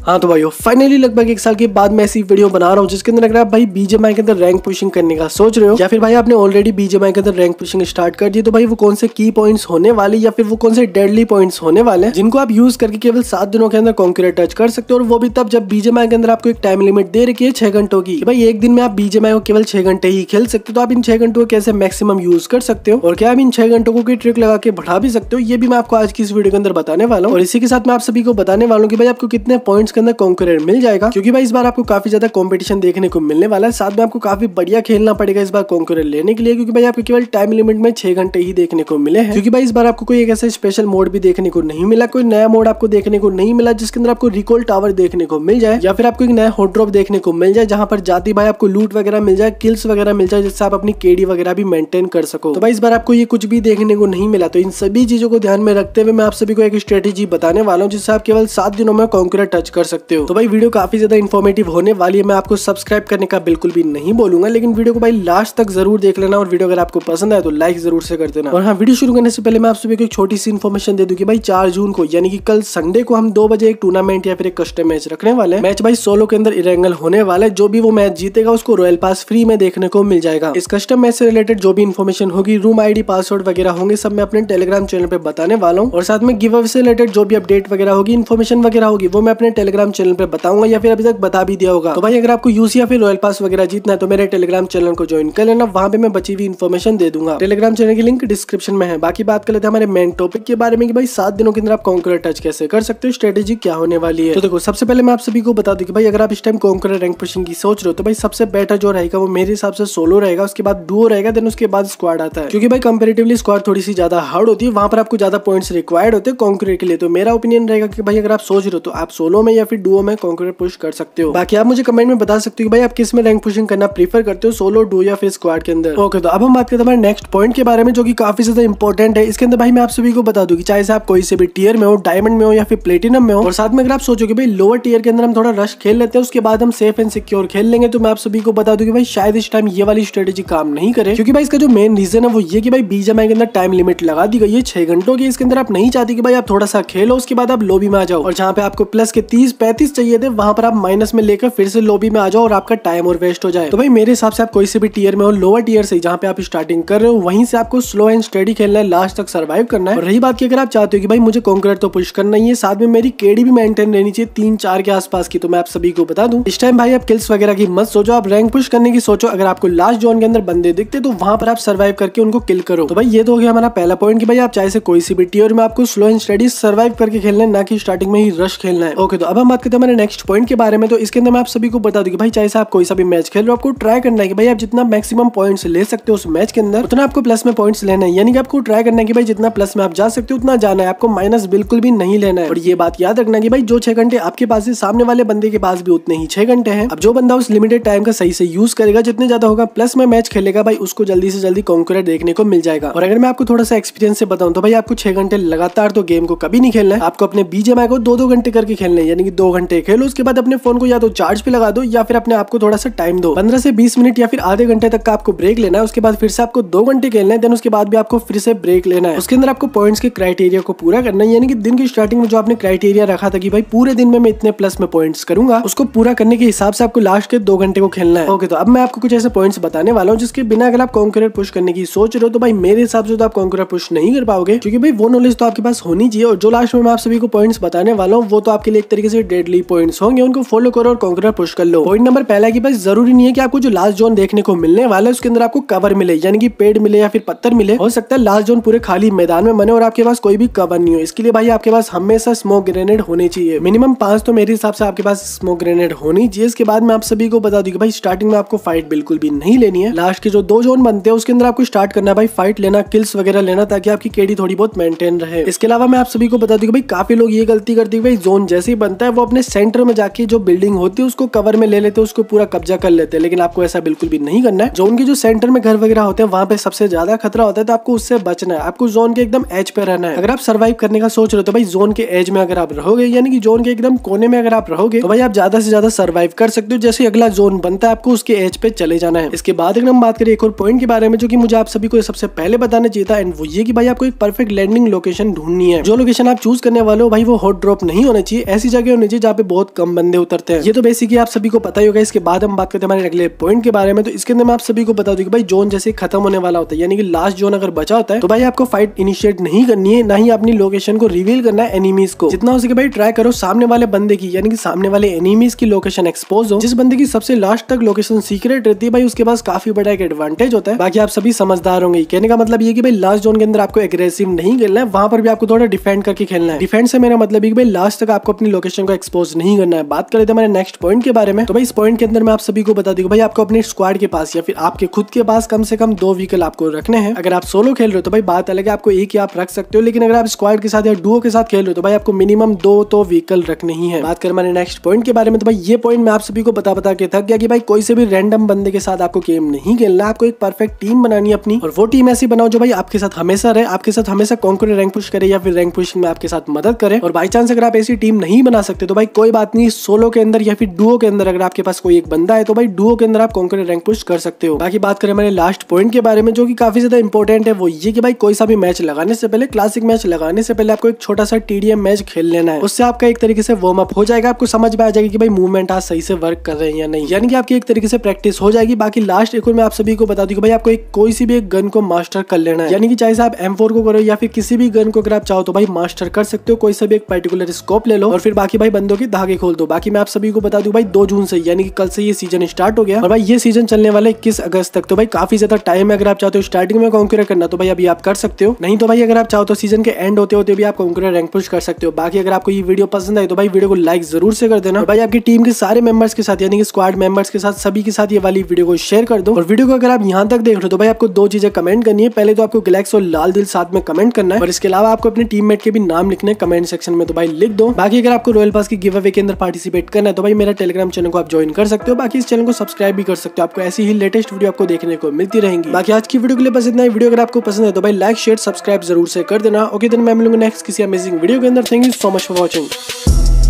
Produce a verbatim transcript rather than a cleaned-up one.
हाँ तो भाई फाइनली लगभग एक साल के बाद मैं ऐसी वीडियो बना रहा हूँ जिसके अंदर अगर आप भाई बीजेएमआई के अंदर रैंक पुशिंग करने का सोच रहे हो या फिर भाई आपने ऑलरेडी बीजेएमआई के अंदर रैंक पुशिंग स्टार्ट कर दी, तो भाई वो कौन से की पॉइंट्स होने वाले या फिर वो कौन से डेडली पॉइंट्स होने वाले हैं जिनको आप यूज करके केवल सात दिनों के अंदर कॉन्करर टच कर सकते हो, और वो भी तब जब बीजेएमआई के अंदर आपको एक टाइम लिमिट दे रखी है छह घंटों की। भाई एक दिन में आप बीजेएमआई को केवल छह घंटे ही खेल सकते हो, तो आप इन छह घंटों को कैसे मैक्सिमम यूज कर सकते हो और क्या आप इन छह घंटों को ट्रिक लगा के बढ़ा भी सकते हो, ये भी मैं आपको आज की इस वीडियो के अंदर बताने वाला हूँ। और इसी के साथ मैं आप सभी को बताने वाला हूँ कि भाई आपको कितने पॉइंट्स के अंदर कॉन्करर मिल जाएगा, क्योंकि भाई इस बार आपको काफी ज्यादा कंपटीशन देखने को मिलने वाला है। साथ में आपको काफी बढ़िया खेलना पड़ेगा इस बार कॉन्करर लेने के लिए, क्योंकि भाई आपको केवल टाइम लिमिट में छह घंटे ही देखने को मिले हैं। क्योंकि भाई इस बार आपको कोई एक ऐसा स्पेशल मोड भी देखने को नहीं मिला, कोई नया मोड आपको देखने को नहीं मिला जिसके अंदर आपको रिकॉल टावर देखने को मिल जाए या फिर आपको एक नया हॉट ड्रॉप देखने को मिल जाए जहां पर जाती भाई आपको लूट वगैरह मिल जाए, किल्स वगैरह मिल जाए, जिससे आप अपनी केडी वगैरह भी मेंटेन कर सको। तो भाई इस बार आपको ये कुछ भी देखने को नहीं मिला, तो इन सभी चीजों को ध्यान में रखते हुए मैं आप सभी को एक स्ट्रेटेजी बताने वाला हूँ जिससे आप केवल सात दिनों में कॉन्करर टच कर सकते हो। तो भाई वीडियो काफी ज्यादा इन्फॉर्मेटिव होने वाली है, मैं आपको सब्सक्राइब करने का बिल्कुल भी नहीं बोलूंगा, लेकिन वीडियो को भाई लास्ट तक जरूर देख लेना, और वीडियो अगर आपको पसंद आए तो लाइक जरूर से कर देना। और हाँ, वीडियो शुरू करने से पहले मैं आप सभी को एक छोटी सी इन्फॉर्मेशन दे दूं कि भाई चार जून को यानी कि कल संडे को हम दो बजे एक टूर्नामेंट या फिर एक कस्टम मैच रखने वाले हैं। मैच भाई सोलो के अंदर इरेंगल होने वाला है, जो भी वो मैच जीतेगा उसको रॉयल पास फ्री में देखने को मिल जाएगा। इस कस्टम मैच से रिलेटेड जो भी इन्फॉर्मेशन होगी, रूम आईडी, पासवर्ड वगैरह होंगे, सब मैं अपने टेलीग्राम चैनल पे बताने वाला हूँ। और साथ में गिव अवे से रिलेटेड जो भी अपडेट वगैरह होगी, इन्फॉर्मेशन वगैरह होगी, वो मैं अपने टेलीग्राम चैनल पे बताऊंगा या फिर अभी तक बता भी दिया होगा। तो भाई अगर आपको यूसी या फिर रॉयल पास वगैरह जीतना है तो मेरे टेलीग्राम चैनल को ज्वाइन कर लेना, वहां पे मैं बची हुई इन्फॉर्मेशन दे दूंगा। टेलीग्राम चैनल की लिंक डिस्क्रिप्शन में है। बाकी बात कर लेते हैं हमारे मेन टॉपिक के बारे में कि भाई सात दिनों के अंदर आप कॉन्करर टच कैसे कर सकते हो, स्ट्रेटेजी क्या होने वाली है। तो देखो, सबसे पहले मैं आप सभी को बता दूं कि भाई अगर आप इस टाइम कॉन्करर रैंक पुशिंग की सोच रहे हो तो भाई सबसे बेटर जो रहेगा वो मेरे हिसाब से सोलो रहेगा, उसके बाद डुओ रहेगा, देन उसके बाद स्क्वाड आता है। क्योंकि भाई कंपैरेटिवली स्क्वाड थोड़ी सी ज्यादा हार्ड होती है, वहां पर आपको ज्यादा पॉइंट्स रिक्वायर्ड होते हैं कॉन्करर के लिए। तो मेरा ओपिनियन रहेगा कि भाई अगर आप सोच रहे हो तो आप सोलो में या फिर डुओ में कॉन्करर पुश कर सकते हो। बाकी आप मुझे कमेंट में बता सकते हो कि भाई आप किस में रैंक पुशिंग करना प्रीफर करते हो, सोलो, डुओ या फिर स्क्वाड के अंदर। ओके, तो अब हम बात करते हैं हमारे नेक्स्ट पॉइंट के बारे में जो कि काफी ज्यादा इंपॉर्टेंट है। इसके अंदर भाई मैं आप सभी को बता दूं कि चाहे से आप कोई से भी टीयर में हो, डायमंड में हो या फिर प्लेटिनम में हो, और साथ में अगर आप सोचो कि भाई लोअर टीयर के अंदर हम थोड़ा रश खेल लेते हैं उसके बाद हम सेफ एंड सिक्योर खेल लेंगे, तो मैं आप सभी को बता दूं कि भाई शायद इस टाइम ये वाली स्ट्रेटेजी काम नहीं करे। क्योंकि भाई इसका जो मेन रीजन है वो ये कि भाई बीजेएमआई के अंदर टाइम लिमिट लगा दी गई है छह घंटों की। इसके अंदर आप नहीं चाहती कि भाई आप थोड़ा सा खेलो उसके बाद आप लॉबी में आ जाओ, और जहाँ पे आपको प्लस के तीस पैंतीस चाहिए थे वहां पर आप माइनस में लेकर फिर से लॉबी में आ जाओ और आपका टाइम और वेस्ट हो जाए। तो भाई मेरे हिसाब से आप कोई से भी टीयर में हो, लोअर टीयर से जहाँ पे आप स्टार्टिंग कर रहे हो वहीं से आपको स्लो एंड स्टडी खेलना है, लास्ट तक सर्वाइव करना है। और रही बात की अगर आप चाहते हो कि भाई मुझे कॉन्करर तो पुश करना ही है, साथ में मेरी केडी भी मेंटेन रहनी चाहिए तीन चार के आसपास की, तो मैं आप सभी को बता दूं इस टाइम भाई आप किल्स वगैरह की मत सोचो, आप रैंक पुश करने की सोचो। अगर आपको लास्ट जोन के अंदर बंदे दिखते तो वहां पर आप सर्वाइव करके उनको किल करो। तो भाई ये तो हो गया हमारा पहला पॉइंट कि भाई आप चाहे से कोई सी भी टीयर में आपको स्लो एंड स्टडी सर्वाइव करके खेलना है, ना कि स्टार्टिंग में ही रश खेलना है। ओके, तो अब हम बात करते हैं हमारे नेक्स्ट पॉइंट के बारे में। तो इसके अंदर मैं आप सभी को बता दूं कि भाई चाहे से आप कोई सा भी मैच खेल रहे हो, आपको ट्राई करना है कि भाई आप जितना मैक्सिमम पॉइंट्स ले सकते हो उस मैच के अंदर उतना आपको प्लस में पॉइंट्स लेना है। यानी कि आपको ट्राई करना है कि भाई जितना प्लस में आप जा सकते हो उतना जाना है, आपको माइनस बिल्कुल भी नहीं लेना है। और ये बात याद रखना कि भाई जो छह घंटे आपके पास है सामने वाले बंदे के पास भी उतने ही छह घंटे हैं। अब जो बंदा उस लिमिटेड टाइम का सही से यूज करेगा, जितने ज्यादा होगा प्लस में मैच खेलेगा, भाई उसको जल्दी से जल्दी कॉन्करर देखने को मिल जाएगा। और अगर मैं आपको थोड़ा सा एक्सपीरियंस से बताऊं तो भाई आपको छह घंटे लगातार तो गेम को कभी नहीं खेलना है, आपको अपने बीजेएमआई को दो दो घंटे करके खेलना है। यानी कि दो घंटे खेलो, उसके बाद अपने फोन को या तो चार्ज पे लगा दो या फिर अपने आपको थोड़ा सा टाइम दो, पंद्रह से बीस मिनट या फिर आधे घंटे तक का आपको ब्रेक लेना है। उसके बाद फिर से आपको दो घंटे खेलना है, देन उसके बाद भी आपको फिर से ब्रेक लेना है। उसके अंदर आपको पॉइंट्स के क्राइटेरिया को पूरा करना है, यानी कि दिन की स्टार्टिंग में जो आपने क्राइटेरिया रखा था कि भाई पूरे दिन में मैं इतने प्लस में पॉइंट्स करूंगा, उसको पूरा करने के हिसाब से आपको लास्ट के दो घंटे को खेलना है। ओके, तो अब मैं आपको कुछ ऐसे पॉइंट्स बताने वाला हूँ जिसके बिना अगर आप कॉन्करर पुश करने की सोच रहे हो तो भाई मेरे हिसाब से तो आप कॉन्करर पुश नहीं कर पाओगे, क्योंकि भाई वो नॉलेज तो आपके पास होनी चाहिए। और जो लास्ट में मैं आप सभी को पॉइंट्स बताने वाला हूँ वो तो आपके लिए एक तरीके से डेडली पॉइंट्स होंगे, उनको फॉलो करो और कॉन्करर पुश कर लो। पॉइंट नंबर पहला है कि भाई जरूरी नहीं है कि आपको जो लास्ट जोन देखने को मिलने वाला है उसके अंदर आपको कवर मिले, यानी कि पेड़ मिले या फिर पत्थर मिले। हो सकता है लास्ट जोन पूरे खाली मैदान में बने और आपके पास कोई भी कवर नहीं हो, इसके लिए भाई आपके पास हमेशा स्मोक ग्रेनेड होने चाहिए, मिनिमम पांच तो मेरे हिसाब से आपके पास स्मोक ग्रेनेड होनी चाहिए। इसके बाद मैं आप सभी को बता दूं कि भाई स्टार्टिंग में आपको फाइट बिल्कुल भी नहीं लेनी है, लास्ट के जो दो जोन बनते हैं उसके अंदर आपको स्टार्ट करना है भाई फाइट लेना, किल्स वगैरह लेना, ताकि आपकी केडी थोड़ी बहुत मेंटेन रहे। इसके अलावा मैं आप सभी को बता दूं कि भाई काफी लोग ये गलती करते हैं, भाई जोन जैसे ही बनता है वो अपने सेंटर में जाके जो बिल्डिंग होती है उसको कवर में ले लेते हैं, उसको पूरा कब्जा कर लेते हैं, लेकिन आपको ऐसा बिल्कुल भी नहीं करना है। जोन के जो सेंटर में घर वगैरह होते हैं वहां पे सबसे ज्यादा खतरा होता है, तो आपको उससे बचना है, आपको जोन के एकदम एज पे रहना है। अगर आप सर्वाइव करने का सोच रहे हो तो भाई जोन के एज में अगर आप रहोगे, यानी कि जोन के एकदम कोने में अगर आप रहोगे तो भाई आप ज्यादा से ज्यादा सर्वाइव कर सकते हो। जैसे अगला जोन बनता है आपको उसके एज पे चले जाना है। इसके बाद अगर हम बात करें एक और पॉइंट के बारे में जो कि मुझे आप सभी को सबसे पहले बताना चाहिए था, एंड वो ये कि भाई आपको एक परफेक्ट लैंडिंग लोकेशन ढूंढनी है। जो लोकेशन आप चूज करने वाले हो भाई वो हॉट ड्रॉप नहीं होना चाहिए, ऐसी जगह होनी चाहिए जहाँ पे बहुत कम बंदे उतरते हैं। ये तो बेसिकली आप सभी को पता ही होगा। इसके बाद हम बात करते हैं हमारे अगले पॉइंट के बारे में। तो इसके अंदर मैं आप सभी को बता दूं कि भाई जोन जैसे खत्म होने वाला होता है, यानी कि लास्ट जोन अगर बचा होता है तो भाई आपको फाइट इनिशिएट नहीं करनी है, ना ही अपनी लोकेशन को रिवील करना है एनिमीज को। जितना हो सके भाई ट्राई करो सामने वाले बंदे की, यानी कि सामने वाले एनिमीज की लोकेशन एक्सपोज हो। जिस बंदे की सबसे लास्ट तक लोकेशन सीक्रेट रहती है भाई उसके पास काफी बड़ा एक एडवांटेज होता है। बाकी आप सभी समझदार होंगे। कहने का मतलब ये कि भाई लास्ट जोन के अंदर आपको एग्रेसिव नहीं खेलना है, वहां पर भी आपको थोड़ा डिफेंड करके खेलना है। डिफेंड से मेरा मतलब है कि भाई लास्ट तक आपको अपनी लोकेशन को एक्सपोज नहीं करना है। बात करें हमारे नेक्स्ट पॉइंट के बारे में। तो भाई इस पॉइंट के अंदर मैं आप सभी को बता दूं भाई आपको अपने स्क्वाड के पास या फिर आपके खुद के पास कम से कम दो व्हीकल आपको रखने हैं। अगर आप सोलो खेल रहे हो तो भाई बात अलग है, आपको एक ही आप रख सकते हो, लेकिन अगर आप स्क्वाड के साथ या डुओ के साथ खेल रहे हो तो भाई आपको मिनिमम दो तो व्हीकल रखने ही है। बात करें हमारे नेक्स्ट पॉइंट के बारे में। तो भाई ये पॉइंट मैं आप सभी को बता बता के थक गया कि भाई कोई से भी रैंडम बंदे के साथ आपको गेम नहीं खेलना, आपको एक परफेक्ट टीम बनानी है अपनी, और वो टीम ऐसी बनाओ जो भाई आपके साथ हमेशा रहे, आपके साथ हमेशा कॉन्करेंट रैंक पुश करे या फिर रैंक पुशिंग में आपके साथ मदद करे। और बाई चांस अगर आप ऐसी टीम नहीं बना सकते तो भाई कोई बात नहीं, सोलो के अंदर या फिर डुओ के अंदर अगर आपके पास कोई एक बंदा है तो भाई डुओ के अंदर आप कॉन्करेंट रैंक पुश कर सकते हो। बाकी बात करें हमारे लास्ट पॉइंट के बारे में जो कि काफी ज्यादा इंपॉर्टेंट है, वो ये कि भाई कोई सा भी मैच लगाने से पहले, क्लासिक मैच लगाने से पहले आपको एक छोटा सा टीडीएम मैच खेल लेना है। उससे आपका एक तरीके से वार्म अप हो जाएगा, आपको समझ में आ जाएगी कि भाई मूवमेंट आज सही से वर्क कर रहे हैं या नहीं, यानी कि आपकी एक तरीके से प्रैक्टिस हो जाएगी। बाकी लास्ट एक और मैं आप सभी को बता दूं कि भाई आपको एक कोई सी भी एक गन को मास्टर कर लेना है, यानी कि चाहे आप एम फोर को करो या फिर किसी भी गन को अगर आप चाहो तो भाई मास्टर कर सकते हो। कोई सा भी एक पर्टिकुलर स्कोप ले लो और फिर बाकी भाई बंदों की धागे खोल दो। बाकी मैं आप सभी को बता दूं भाई दो जून से यानी कि कल से ये सीजन स्टार्ट हो गया और भाई ये सीजन चलने वाला है इक्कीस अगस्त तक। तो भाई काफी ज्यादा टाइम है। अगर आप चाहते हो स्टार्टिंग में कॉन्करेंट करना तो भाई अभी आप कर सकते हो, नहीं तो भाई अगर आप चाहो तो सीजन के एंड होते होते भी आप कॉन्करेंट रैंक पुश कर सकते हो। बाकी अगर आपको ये वीडियो पसंद आए तो भाई वीडियो को लाइक जरूर से कर देना। भाई आपकी टीम के सारे मेंबर्स के साथ यानी कि स्क्वाड मेंबर्स के साथ सभी के साथ ये वाली वीडियो को शेयर कर दो। और वीडियो को अगर आप यहाँ तक देख रहे हो तो भाई आपको दो चीजें कमेंट करनी है। पहले तो आपको ग्लैक्स और लाल दिल साथ में कमेंट करना है और इसके अलावा आपको अपने टीममेट के भी नाम लिखने कमेंट सेक्शन में, तो भाई लिख दो। बाकी अगर आपको रॉयल पास की गिव अवे के अंदर पार्टिसिपेट करना है तो भाई मेरा टेलीग्राम चैनल को आप ज्वाइन कर सकते हो। बाकी इस चैनल को सब्सक्राइब भी कर सकते हो, आपको ऐसी ही लेटेस्ट वीडियो आपको देखने को मिलती रहेंगी। बाकी आज की वीडियो के लिए बस इतना ही। वीडियो अगर आपको पसंद है तो भाई लाइक शेयर सब्सक्राइब जरूर से कर देना। ओके देन मैं मिलूंगा नेक्स्ट किसी अमेजिंग वीडियो के अंदर। Thank you so much for watching.